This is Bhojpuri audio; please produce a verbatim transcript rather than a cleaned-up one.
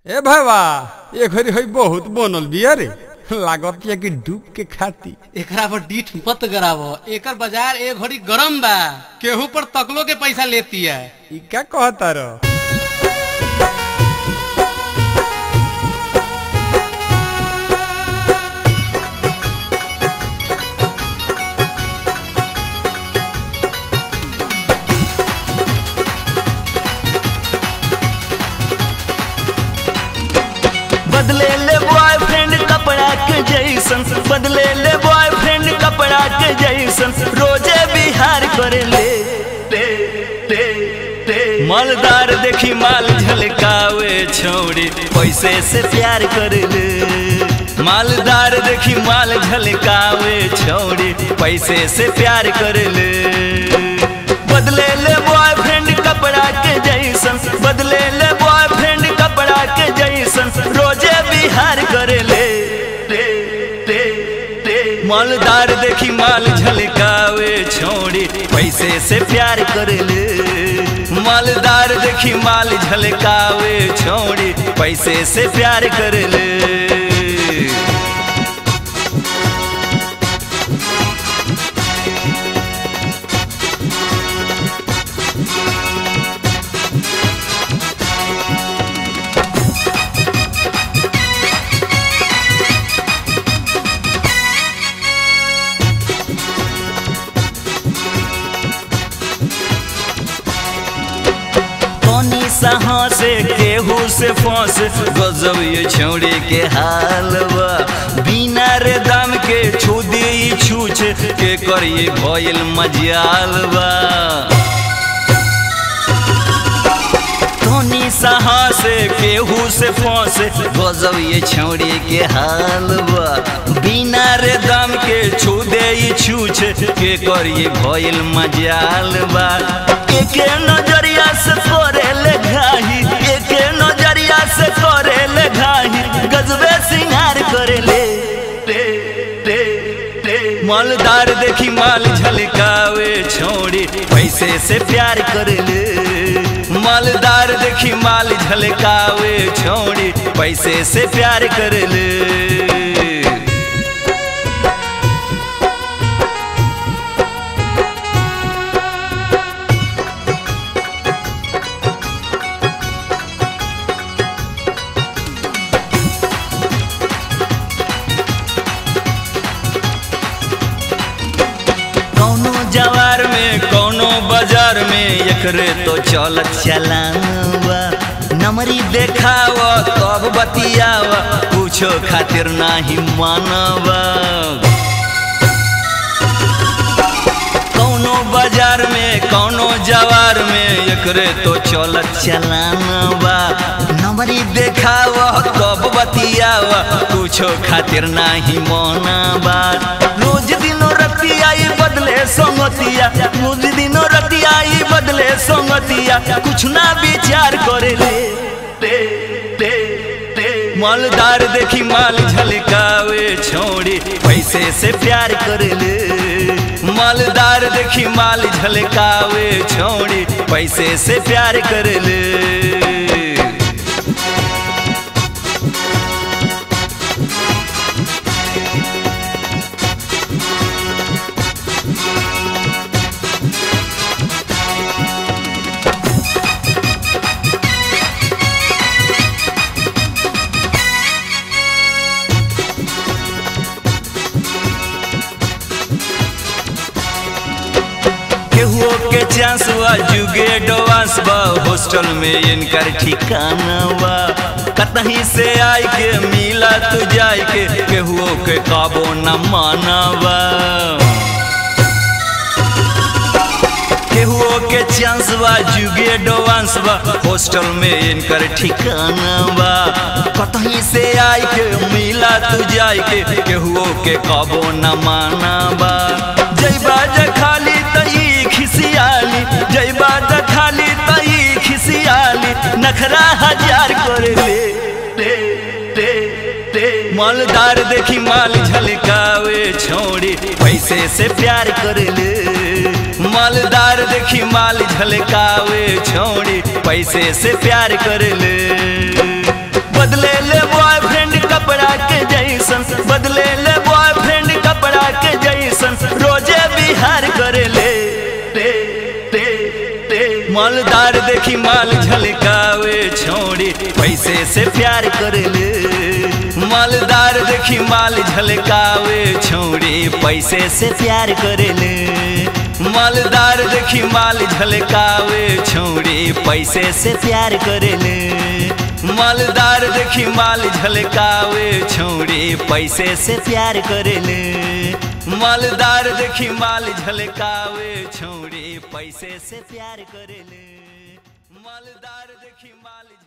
ए भाईवा ये घरी होई बहुत बनल बिया रे लागत है कि डूब के खाती एकरा पर डीठ मत करावो। एकर बाजार ए घड़ी गरम बा, केहू पर तकलो के पैसा लेती है। ई क्या कहता रो? बदले ले बॉयफ्रेंड कपड़ा के जैसन, बदले ले बॉयफ्रेंड कपड़ा के जैसन, रोजे बिहार करे ले ले ले ले। मालदार देखी माल झलकावे छोड़ी पैसे से प्यार करे ले। मालदार देखी माल झलकावे छोड़ी पैसे से प्यार करे ले। बदले ले बॉयफ्रेंड कपड़ा के जैसन, बदले ले बॉयफ्रेंड कपड़ा के जैसन, रोजे बिहार करे ले ले ले ले। मालदार देखी माल झलकावे छोड़ी पैसे से प्यार करे ले। मालदार देखी माल झलकावे छोड़ी पैसे से प्यार करे ले। सहाँ से केहू से फंस गजब ये छौड़ी के हालवा। बिना रे दाम के छू दी छूछ के करिए भइल मजालवा। धोनी सहाँ से केहू से फंस गजब ये छौड़ी के हालवा। बिना रे दाम के छू दे छूछ के करिए भइल मजालवा। एके नजरिया से करे ले घाही, एके नजरिया से करे ले घाही, गजबे सिंगार करे ले ले ले ले। मालदार देखी माल झलकावे छोड़ी पैसे से प्यार करे ले। मालदार देखी माल झलकावे छोड़ी पैसे से प्यार करे ले। जवार में कौनो बाजार में एकरे तो चलत चलावा। नमरी देखावा तब बतियावा, पूछो खातिर नाही मानवा। कौनो बाजार में कौनो जवार में एकरे तो चलत चलावा। नमरी देखावा तब बतियावा, पूछो खातिर नाही मानवा। रोज दिनो रतिया बदले संगतिया, रोज दिनो रतिया बदले संगतिया, कुछ ना विचार करे ले ले ले ले। मालदार देखी माल झलकावे छोड़ी पैसे से प्यार करे ले। मालदार देखी माल झलकावे छोड़ी पैसे से प्यार करे ले। केहुओ के चांस बा जुगे डोवांस बा, हॉस्टल में इनकर ठिकाना बा। कतहीं से आई के मिला तू जाय के, केहुओ के काबो न मानवा। केहुओ के चांस बा जुगे डोवांस बा, हॉस्टल में इनकर ठिकाना बा। कतहीं से आई के मिला तू जाय के, केहुओ के काबो न मानवा। जय बाजा खाली तई खिसियाली, जय बाजा खाली तई खिसियाली, नखरा हजार करे ले ले ले ले। मालदार देखी माल झलकावे छोड़ी पैसे से प्यार करे ले। मालदार देखी माल झलकावे छोड़ी पैसे से प्यार कर ले। मालदार देखी माल झलकावे छोड़ी पैसे से प्यार करेले। मालदार देखी माल झलकावे छोड़ी पैसे से प्यार करेले। मालदार देखी माल झलकावे छोड़ी पैसे से प्यार करेले। मालदार देखी माल झलकावे छोड़ी पैसे से प्यार करेले। मालदार देखी माल झलकावे छोड़ी पैसे से प्यार करेले। मालदार देखी माल